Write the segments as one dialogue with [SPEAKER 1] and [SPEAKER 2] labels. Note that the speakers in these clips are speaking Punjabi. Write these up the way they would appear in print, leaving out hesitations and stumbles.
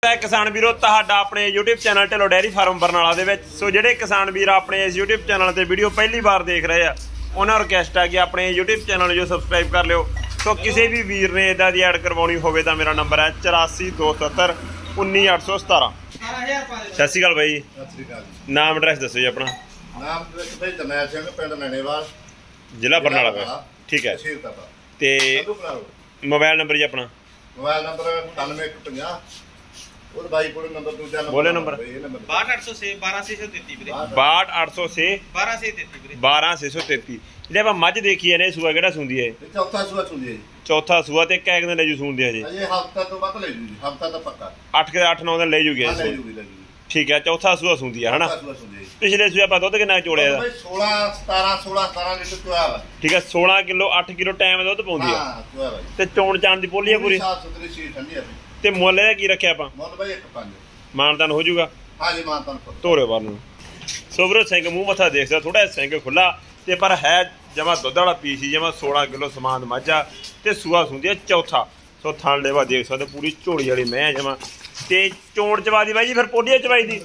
[SPEAKER 1] किसान वीरो तुहाडा अपने YouTube channel Dhillon dairy farm Barnala दे विच सो जिहड़े किसान वीर अपने इस यूट्यूब चैनल ते वीडियो पहली बार देख रहे हैं उन्होंने रिक्वेस्ट है कि अपने यूट्यूब चैनल जो सबसक्राइब कर लियो। तो किसी भी वीर ने इदा दी ऐड करवानी होवे तां मेरा नंबर है 8427 19817। सत श्री अकाल भाई, नाम एड्रैस दसो जी अपना।
[SPEAKER 2] नाम जरनैल सिंह, पिंड नैनेवाल,
[SPEAKER 1] जिला बरनाला। ठीक है, ते मोबाइल नंबर जी अपना।
[SPEAKER 2] मोबाइल नंबर 9850 और भाई कोल नंबर दूसरा नंबर
[SPEAKER 1] बोले नंबर
[SPEAKER 3] 62806 12633 ਵੀਰੇ
[SPEAKER 1] 62806
[SPEAKER 3] 12633
[SPEAKER 1] 12633। ਜਿਹੜੇ ਆਪਾਂ ਮੱਝ ਦੇਖੀ ਨੇ ਸੂਆ ਕਿਹੜਾ ਸੁੰਦੀ ਹੈ?
[SPEAKER 2] ਚੌਥਾ ਸੂਆ ਸੁੰਦੀ ਹੈ ਜੀ।
[SPEAKER 1] ਚੌਥਾ ਸੂਆ ਤੇ ਕਿੰਨੇ ਦਿਨ ਲੈ ਜੂ ਸੁੰਦੀ ਹੈ ਜੀ?
[SPEAKER 2] ਅਜੇ ਹਫਤਾ ਤੋਂ ਵੱਧ ਲੈ ਜੂ ਜੀ, ਹਫਤਾ ਤਾਂ ਪੱਕਾ।
[SPEAKER 1] 8-9 ਦਿਨ ਲੈ ਜੂਗੀ
[SPEAKER 2] ਲੈ ਜੂਗੀ।
[SPEAKER 1] ਠੀਕ ਹੈ, ਚੌਥਾ ਸੂਆ ਸੁੰਦੀ ਹੈ ਹਨਾ। ਪਿਛਲੇ ਸੂਆ ਆਪਾਂ ਦੁੱਧ ਕਿੰਨਾ ਚੋੜਿਆ ਦਾ?
[SPEAKER 2] 16-17 ਲੀਟਰ ਚੋਇਆ ਵਾ।
[SPEAKER 1] ਠੀਕ ਹੈ, 16 ਕਿਲੋ 8 ਕਿਲੋ ਟਾਈਮ ਦੁੱਧ ਪਾਉਂਦੀ ਆ।
[SPEAKER 2] ਹਾਂ ਚੋਇਆ ਵਾ।
[SPEAKER 1] ਤੇ ਚੋਣ ਚਾਣ ਦੀ ਪੋਲੀ ਆ ਪੂਰੀ?
[SPEAKER 2] ਸਾਫ ਸੁਥਰੀ ਸੀ, ਠੰਡੀ ਆ।
[SPEAKER 1] ਤੇ ਮੁੱਲ ਇਹਦਾ ਕੀ ਰੱਖਿਆ ਆਪਾਂ?
[SPEAKER 2] ਮੁੱਲ ਬਾਈ 1.5
[SPEAKER 1] ਮਾਨਤਾਨ ਹੋ ਜਾਊਗਾ?
[SPEAKER 2] ਹਾਂ ਜੀ ਮਾਨਤਾਨ।
[SPEAKER 1] ਧੋਰੇ ਬਾਰ ਨੂੰ ਸੋਬਰੋ ਸਿੰਘ ਮੂੰਹ ਮੱਥਾ ਦੇਖਦਾ, ਥੋੜਾ ਸਿੰਘ ਖੁੱਲਾ ਤੇ ਪਰ ਹੈ ਜਮਾ ਦੁੱਧ ਵਾਲਾ ਪੀਸ ਹੀ ਜਮਾ 16 ਕਿਲੋ ਸਮਾਨ ਮਾਝਾ ਤੇ ਸੂਆ ਸੁੰਦੀ ਆ ਚੌਥਾ। ਸੋ ਥਣ ਲੈਵਾ ਦੇਖ ਸਕਦੇ, ਪੂਰੀ ਝੋਲੀ ਵਾਲੀ ਮੈਂ ਜਮਾ। ਤੇ ਚੋਣ ਚਵਾ ਦੀ ਬਾਈ ਜੀ ਫਿਰ ਪੋਲੀਆ ਚਵਾਈ ਦੀ?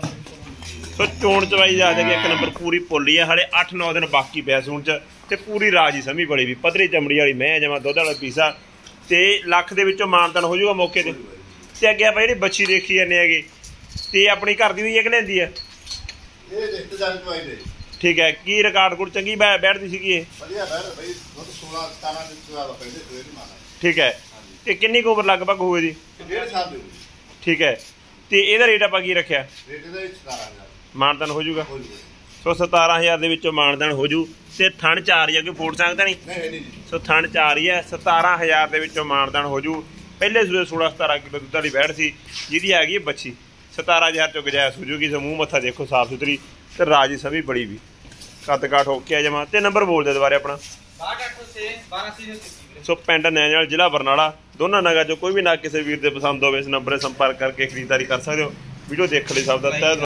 [SPEAKER 1] ਸੋ ਚੋਣ ਚਵਾਈ ਜਾ ਕੇ ਇੱਕ ਨੰਬਰ ਪੂਰੀ ਪੋਲੀ ਆ। ਹਾਲੇ 8-9 ਦਿਨ ਬਾਕੀ ਪਿਆ ਸੂਣ ਚ ਤੇ ਪੂਰੀ ਰਾਜੀ ਸਮੀ ਬੜੀ ਵੀ ਪੱਧਰੀ ਚਮੜੀ ਵਾਲੀ ਮੈਂ ਜਮਾ ਦੁੱਧ ਵਾਲਾ ਪੀਸਾ। ਤੇ ਲੱਖ ਦੇ ਵਿੱਚੋਂ ਮਾਨਤਾਨ ਹੋ ਜਾਊਗਾ ਮੌਕੇ ਤੇ। ਤੇ ਅੱਗੇ ਆਪਾਂ ਜਿਹੜੀ ਬੱਚੀ ਦੇਖੀ ਜਾਂਦੇ ਹੈਗੇ ਤੇ ਆਪਣੀ ਘਰ ਦੀ ਹੋਈ ਹੈ ਕਿ ਲੈਂਦੀ ਹੈ?
[SPEAKER 2] ਇਹ ਰਿਸ਼ਤੇਦਾਰ ਚਵਾਈ ਦੇ। ਠੀਕ
[SPEAKER 1] ਹੈ, ਕੀ ਰਿਕਾਰਡ ਕੋਡ ਚੰਗੀ ਬੈਠਦੀ ਸੀਗੀ ਇਹ?
[SPEAKER 2] ਵਧੀਆ ਬੈਠ ਬਈ, ਦੁੱਧ 16-17 ਲੀਟਰ ਵਾਲਾ ਪਹਿਲੇ ਸਵੇਰ ਦੀ ਮਾਨਾ।
[SPEAKER 1] ਠੀਕ ਹੈ, ਤੇ ਕਿੰਨੀ ਕੁ ਉਮਰ ਲਗਭਗ ਹੋਵੇ ਦੀ?
[SPEAKER 2] 1.5 ਸਾਲ ਦੀ।
[SPEAKER 1] ਠੀਕ ਹੈ, ਤੇ ਇਹਦਾ ਰੇਟ ਆਪਾਂ ਕੀ ਰੱਖਿਆ?
[SPEAKER 2] ਰੇਟ ਇਹਦਾ 17000
[SPEAKER 1] ਮਾਨਤਾਨ ਹੋ ਜਾਊਗਾ। ਸੋ 17000 ਦੇ ਵਿੱਚੋਂ ਮਾਨਤਾਨ ਹੋ ਜੂ। ਤੇ ਥਣ 4 ਹੀ ਆ, ਕੋਈ ਫੋਟ ਸਕਦਾ ਨਹੀਂ?
[SPEAKER 2] ਨਹੀਂ ਜੀ। ਸੋ
[SPEAKER 1] ਥਣ 4 ਹੀ ਹੈ, 17000 ਦੇ ਵਿੱਚੋਂ ਮਾਨਤਾਨ ਹੋ ਜੂ। ਪਹਿਲੇ ਸੂਏ 16-17 ਕਿਲੋ ਦੁੱਧ ਵਾਲੀ ਬੈਠ ਸੀ, ਜਿਹਦੀ ਹੈਗੀ ਹੈ ਬੱਚੀ 17000 ਚੋਂ ਗੁਜਾਇਸ਼ ਹੋ ਜੂਗੀ। ਸੋ ਮੂੰਹ ਮੱਥਾ ਦੇਖੋ ਸਾਫ ਸੁਥਰੀ ਤੇ ਰਾਜੀ ਸਮੀ ਬੜੀ ਵੀ ਕੱਦ ਕਾਠ ਹੋ ਕੇ ਆ ਜਮਾ। ਤੇ ਨੰਬਰ ਬੋਲ ਦੇ ਦੁਬਾਰੇ ਆਪਣਾ।
[SPEAKER 3] 62806 12633।
[SPEAKER 1] ਸੋ ਪਿੰਡ ਨੈਣਾਵਾਲ, ਜ਼ਿਲ੍ਹਾ ਬਰਨਾਲਾ। ਦੋਨਾਂ ਨਗਾਂ ਚੋਂ ਕੋਈ ਵੀ ਨਗ ਕਿਸੇ ਵੀਰ ਦੇ ਪਸੰਦ ਹੋਵੇ ਇਸ ਨੰਬਰ 'ਤੇ ਸੰਪਰਕ ਕਰਕੇ ਖਰੀਦਦਾਰੀ ਕਰ ਸਕਦੇ ਹੋ। ਵੀਡੀਓ ਦੇਖਣ ਲਈ ਸਭ ਦਾ ਤਹਿ